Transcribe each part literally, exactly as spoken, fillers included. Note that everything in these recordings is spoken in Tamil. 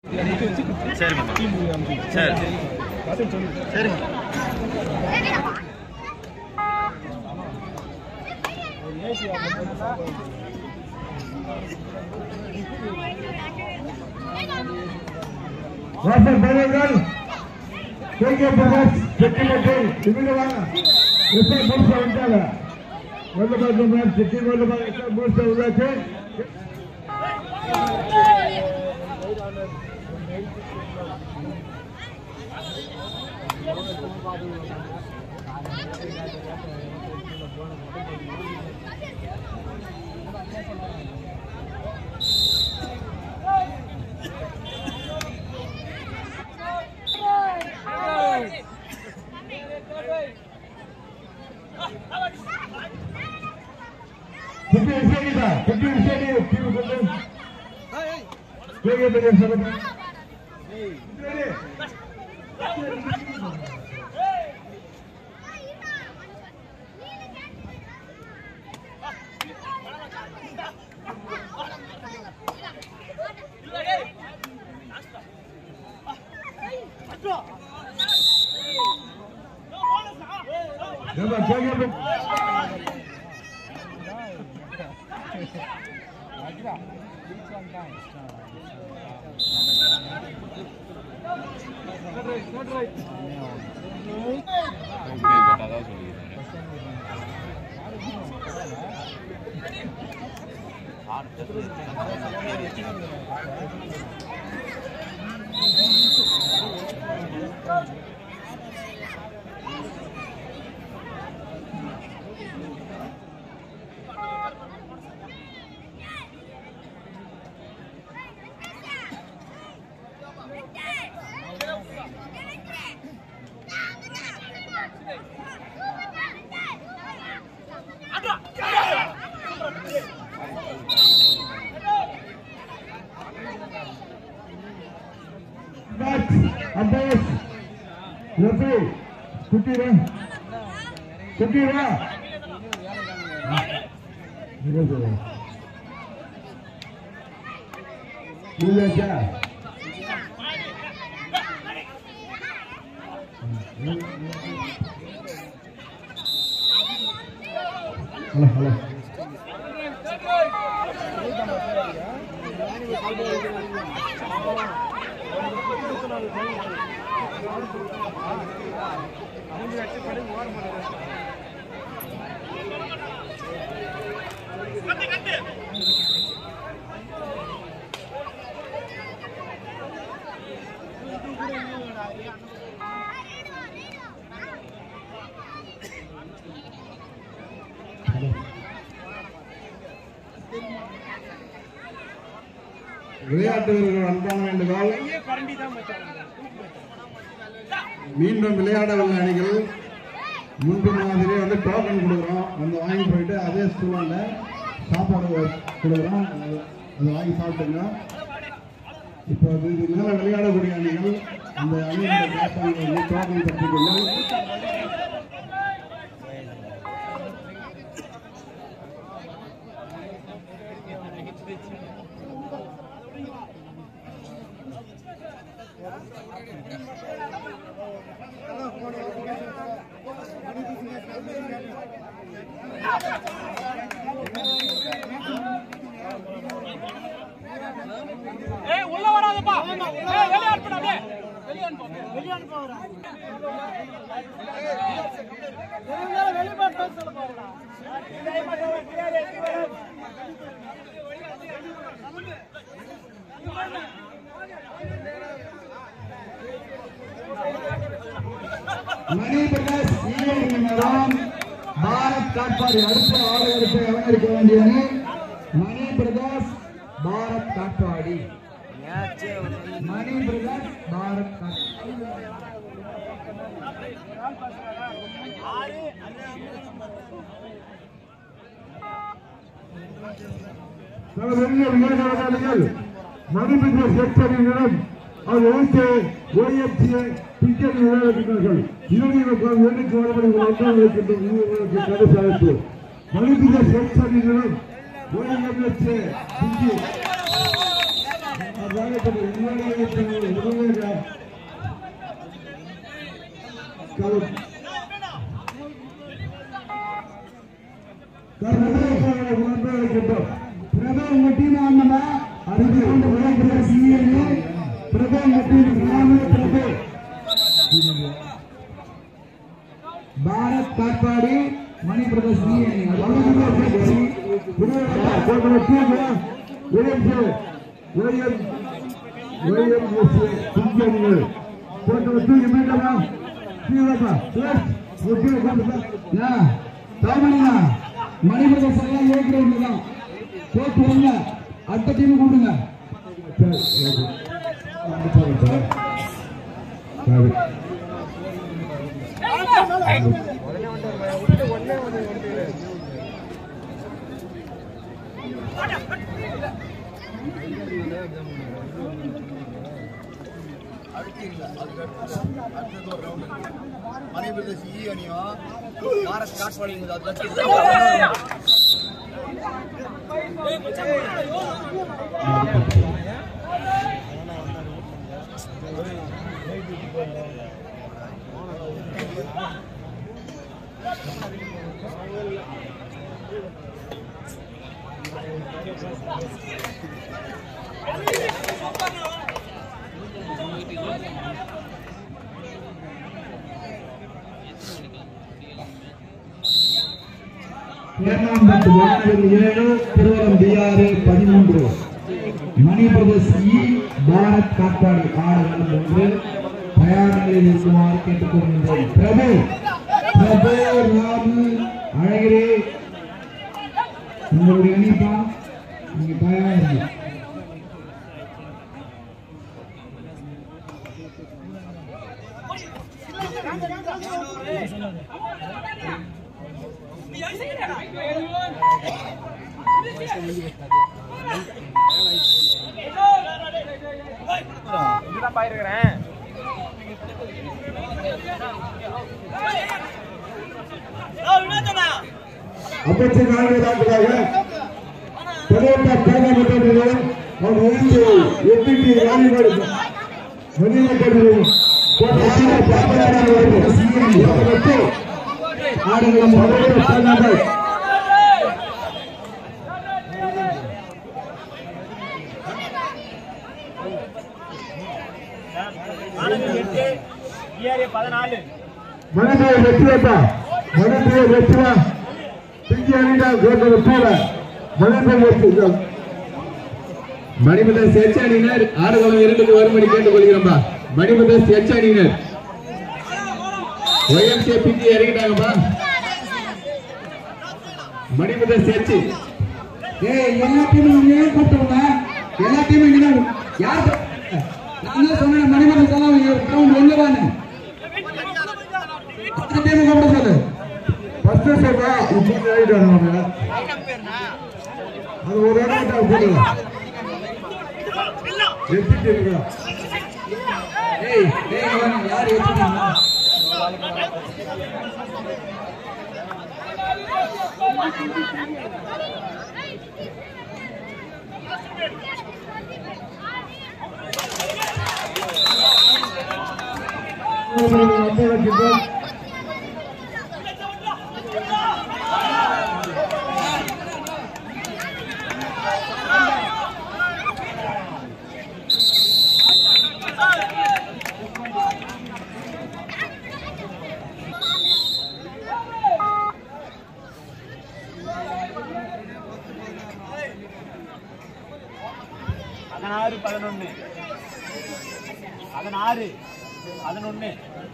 சரிம்மா சரி சரிம்மா வாசல் பையன்கள் கேகே பிரகாஷ் செட்டிமட்டல் இவங்க வாங்க எஸ்ஐ மூர்சா வந்துட்டாங்க வந்து பார்த்தோம்னா செட்டி வந்து எஸ்ஐ மூர்சா உள்ளாச்சு Kupi Hussein dah, Kupi Hussein ni, Kupi Hussein. Kau yang beri sahabat. Jangan, jangan. Abbas, Rafi, Kutira, Kutira. Ini dia. Ini dia. Alah, alah. விளையாட்டு வீரர்கள் அன்பான வேண்டுகோள் மீண்டும் விளையாட உள்ள அணிகள் முன்பு மாதிரி வந்து டோக்கன் கொடுக்குறோம் வந்து வாங்கி போயிட்டு அதே ஸ்கூல்ல சாப்பாடு கொடுக்குறோம் அதை வாங்கி சாப்பிட்டுங்க இப்போ இதுக்கு மேல விளையாடக்கூடிய அணிகள் அந்த அணியோட டோக்கன் பெற்றுக்கொள்ளும் ஏய் உள்ள வராதப்பா ஏய் வெளிய அனுப்புடா டேய் வெளிய அனுப்பு வெளிய அனுப்புறா வெளிய வெளிய போய் சொல்ல போறடா இதே மாதிரி கிளியர் ஏத்தி வர மணி பிரகாஷ் ஈரோடு நகரம் பாரத் காட்பாடி அடுத்த ஆளுநருக்கு அலங்கரிக்க வேண்டியது மணி பிரகாஷ் பாரத் காட்பாடி மணி பிரகாஷ் பாரத் மணி பிரகாஷ் செக்டரிடம் அவர் ஓகே ஓஎம்சிஏ பிக்கெட் விளையாடுகிறார்கள் யூனியன் வேலைக்கு வரப்படி வந்தால் கடைசி அழைப்பு மணிபிக செக்டரிடம் ஓஎம்சிஏ பிக்கெட் பிரபா உங்க டீம் ஆனமா அதுக்கு வந்து விளையாடுற சீனியர் பிரபா உங்க டீம் நாம பிரபா பாரத் காட்பாடி மணி பிரதேஷ் சீனியர் கோட்டை team William William William senior கோட்டை டீம் மேடமா சீவப்பா ஓகே கோட்டை யா தாமணியா மணி பிரதேஷ் எல்லாம் ஏ கிரவுண்ட் தான் போட்டு வாங்க அடுத்த டீம் கூடுங்க மணி பிரதேஷ் ஈ அணியும் பாரத் காட்பாடி ஏழு திருவரம் பிஆறு பதிமூன்று மணி பிரதேஷ் இ பாரத் காட்பாடி ஆடுகளம் ஒன்று தயார் நிலையில் இருக்குமாறு கேட்டுக் கொள்கின்றேன். பிரபு பிரபு ராமு அழகிரி உங்களுடைய அணிப்பா நீங்க தயார். அப்படி நான்காக பதவியேற்ற பாராளுமன்ற அவர் ஒன்று எட்டு ராணிபாடு வெளியிடப்படுகிறது. ஆடுகளம் பதினாலு மனிதர் வெற்றியப்பா மனிதர் வெற்றியா மணிபத எச் அணியினர் ஆடுகளம் இரண்டுக்கு வரும்படி கேட்டுக் கொள்கிறோம்பா. மணிபத எச் அணியினர் ஒய்எம்கே பிக்கு இறங்கிட்டாங்கப்பா. மணிபத எச் எல்லா டீமும் கூப்பிட்டுருங்க. எல்லா டீமும் யார் நான் தான் சொன்னேன் மணிபத எல்லாம் ஒண்ணுவானு பத்து டீம் கூப்பிட சொல்லு. ஃபர்ஸ்ட் சொல்றா இப்படி ஆயிட்டாங்க. அது ஒரு இடம் போடுங்க. எத்திட்டு இருக்கா? ஏய் டேய் அவன் யார் எத்திட்டாங்க? பதினாறு பதினொன்னு பதினாறு பதினொன்னு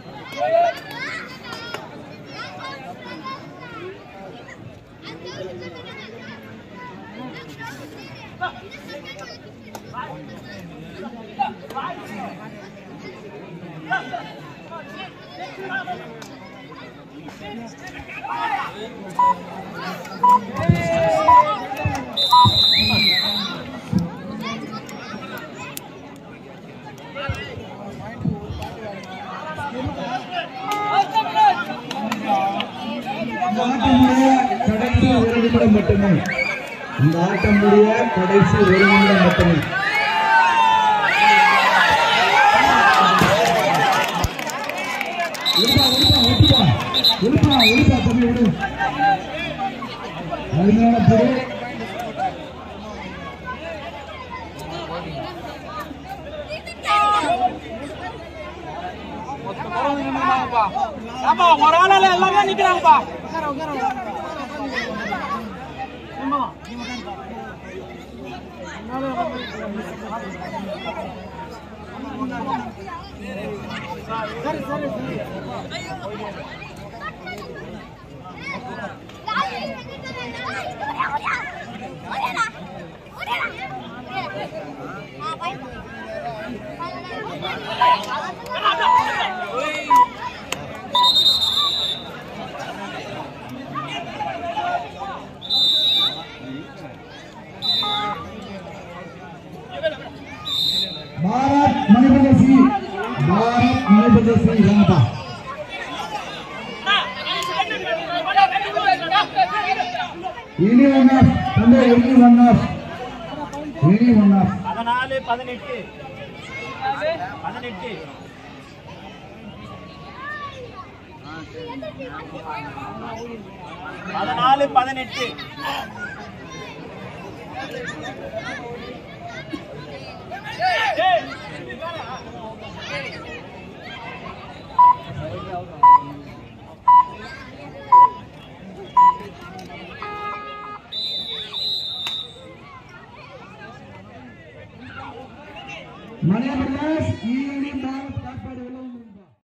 கடைசி ஒரு நிமிடம் மட்டுமே. இந்த ஆட்டம் முடிய கடைசி ஒரு நிமிடம் மட்டுமே. விடுப்பா தம்பி விடு. அருமையான புடி. ஒரு ஆளால எல்லாமே நிக்கிறாங்கப்பா. சரி சரி சரி பாரத் மணிபதசி பாரத் மணிபதசி ராபா இனி ஒன்னார் தந்தை இனி ஒன்னார் இனி ஒன்னார் பதினாலு பதினெட்டு பதினெட்டு பதினாலு பதினெட்டு மணிபதஸ் ஈனி பாரத்